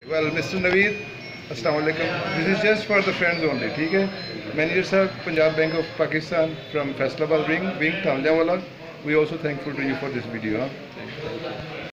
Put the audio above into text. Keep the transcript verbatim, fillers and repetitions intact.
Well, Mister Naveed, Assalamu alaikum. This is just for the friends only, ठीक है? Manager sir, Punjab Bank of Pakistan from Faisalabad Ring, Wing, Tanjawala. We also thankful to you for this video. Huh?